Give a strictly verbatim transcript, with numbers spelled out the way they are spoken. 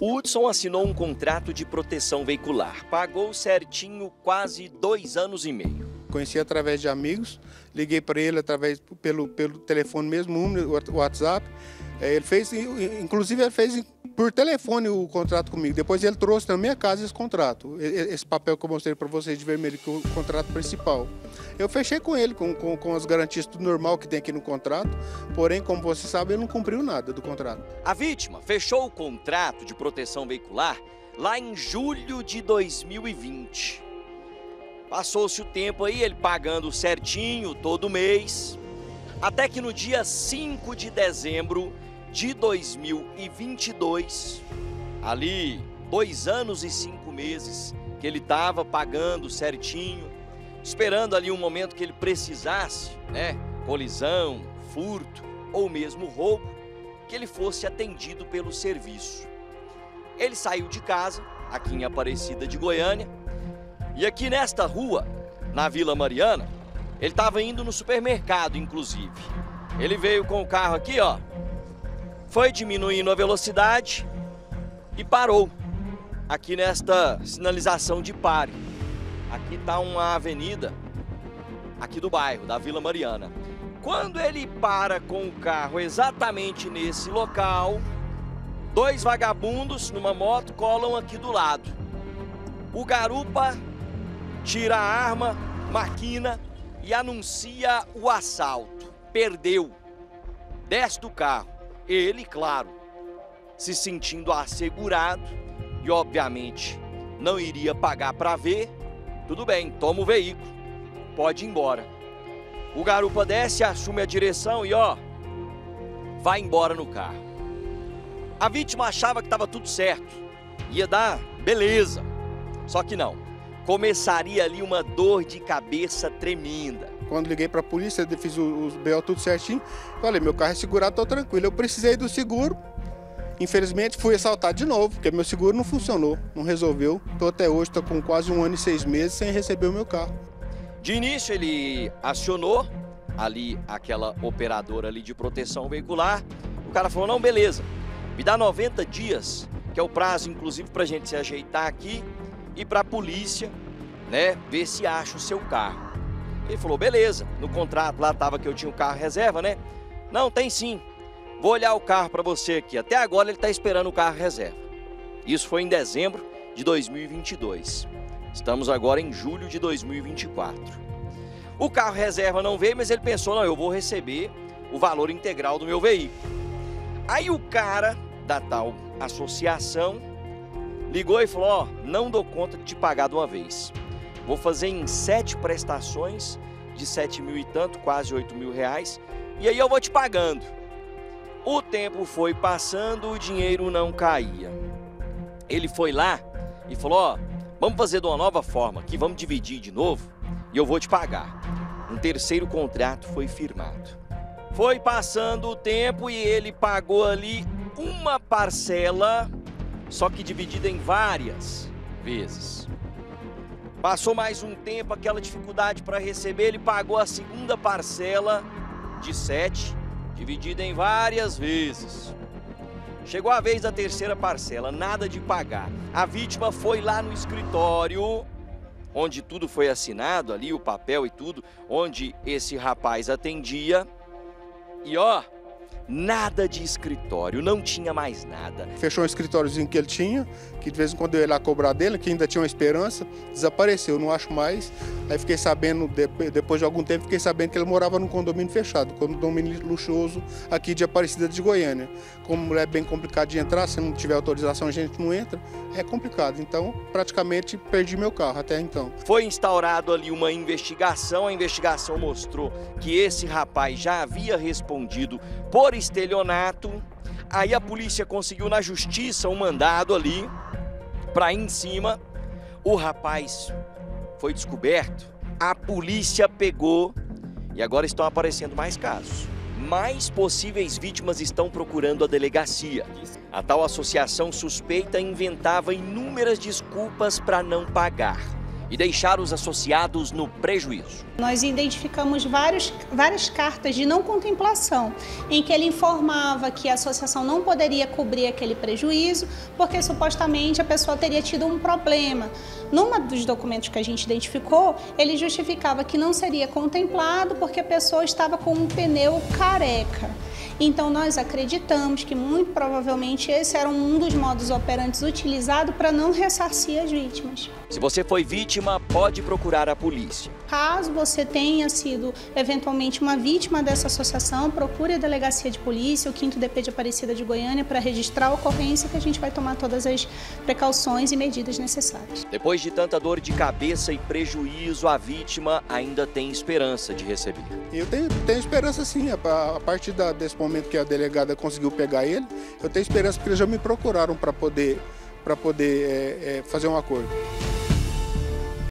O Hudson assinou um contrato de proteção veicular. Pagou certinho quase dois anos e meio. Conheci através de amigos, liguei para ele através pelo, pelo telefone mesmo, o WhatsApp. Ele fez, inclusive ele fez por telefone o contrato comigo. Depois ele trouxe na minha casa esse contrato, esse papel que eu mostrei para vocês de vermelho, que é o contrato principal. Eu fechei com ele, com, com, com as garantias tudo normal que tem aqui no contrato, porém, como você sabe, ele não cumpriu nada do contrato. A vítima fechou o contrato de proteção veicular lá em julho de dois mil e vinte. Passou-se o tempo aí, ele pagando certinho todo mês, até que no dia cinco de dezembro de dois mil e vinte e dois, ali dois anos e cinco meses que ele estava pagando certinho, esperando ali um momento que ele precisasse, né, colisão, furto ou mesmo roubo, que ele fosse atendido pelo serviço. Ele saiu de casa, aqui em Aparecida de Goiânia, e aqui nesta rua, na Vila Mariana, ele estava indo no supermercado, inclusive. Ele veio com o carro aqui, ó, foi diminuindo a velocidade e parou aqui nesta sinalização de pare. Aqui está uma avenida aqui do bairro, da Vila Mariana. Quando ele para com o carro exatamente nesse local, dois vagabundos numa moto colam aqui do lado. O garupa tira a arma, maquina e anuncia o assalto. Perdeu. Desce do carro. Ele, claro, se sentindo assegurado e, obviamente, não iria pagar para ver. Tudo bem, toma o veículo, pode ir embora. O garupa desce, assume a direção e, ó, vai embora no carro. A vítima achava que estava tudo certo, ia dar beleza, só que não. Começaria ali uma dor de cabeça tremenda. Quando liguei para a polícia, eu fiz os B O tudo certinho, falei, meu carro é segurado, tô tranquilo. Eu precisei do seguro, infelizmente fui assaltado de novo, porque meu seguro não funcionou, não resolveu. Tô até hoje, tô com quase um ano e seis meses sem receber o meu carro. De início ele acionou ali aquela operadora ali de proteção veicular. O cara falou, não, beleza, me dá noventa dias, que é o prazo inclusive pra gente se ajeitar aqui e pra polícia, né, ver se acha o seu carro. Ele falou, beleza, no contrato lá tava que eu tinha o carro reserva, né? Não, tem sim, vou olhar o carro para você aqui. Até agora ele está esperando o carro reserva. Isso foi em dezembro de dois mil e vinte e dois. Estamos agora em julho de dois mil e vinte e quatro. O carro reserva não veio, mas ele pensou, não, eu vou receber o valor integral do meu veículo. Aí o cara da tal associação ligou e falou, ó, não dou conta de te pagar de uma vez. Vou fazer em sete prestações de sete mil e tanto, quase oito mil reais, e aí eu vou te pagando. O tempo foi passando, o dinheiro não caía. Ele foi lá e falou, ó, vamos fazer de uma nova forma aqui, vamos dividir de novo e eu vou te pagar. Um terceiro contrato foi firmado. Foi passando o tempo e ele pagou ali uma parcela, só que dividida em várias vezes. Passou mais um tempo, aquela dificuldade para receber, ele pagou a segunda parcela de sete, dividida em várias vezes. Chegou a vez da terceira parcela, nada de pagar. A vítima foi lá no escritório, onde tudo foi assinado, ali o papel e tudo, onde esse rapaz atendia. E ó, nada de escritório, não tinha mais nada. Fechou um escritóriozinho que ele tinha, que de vez em quando eu ia lá cobrar dele, que ainda tinha uma esperança, desapareceu, não acho mais. Aí fiquei sabendo, depois de algum tempo, fiquei sabendo que ele morava num condomínio fechado, condomínio luxuoso aqui de Aparecida de Goiânia. Como é bem complicado de entrar, se não tiver autorização a gente não entra, é complicado. Então, praticamente perdi meu carro até então. Foi instaurado ali uma investigação, a investigação mostrou que esse rapaz já havia respondido por estelionato. Aí a polícia conseguiu na justiça um mandado ali para ir em cima. O rapaz foi descoberto, a polícia pegou e agora estão aparecendo mais casos. Mais possíveis vítimas estão procurando a delegacia. A tal associação suspeita inventava inúmeras desculpas para não pagar. e deixar os associados no prejuízo. Nós identificamos vários, várias cartas de não contemplação, em que ele informava que a associação não poderia cobrir aquele prejuízo, porque supostamente a pessoa teria tido um problema. Numa dos documentos que a gente identificou, ele justificava que não seria contemplado porque a pessoa estava com um pneu careca. Então nós acreditamos que muito provavelmente esse era um dos modos operantes utilizado para não ressarcir as vítimas. Se você foi vítima, pode procurar a polícia. Caso você tenha sido eventualmente uma vítima dessa associação, procure a delegacia de polícia, o quinto D P de Aparecida de Goiânia, para registrar a ocorrência, que a gente vai tomar todas as precauções e medidas necessárias. Depois de tanta dor de cabeça e prejuízo, a vítima ainda tem esperança de receber. Eu tenho, tenho esperança sim, a, a partir da, desse momento que a delegada conseguiu pegar ele, eu tenho esperança porque eles já me procuraram para poder, para poder é, é, fazer um acordo.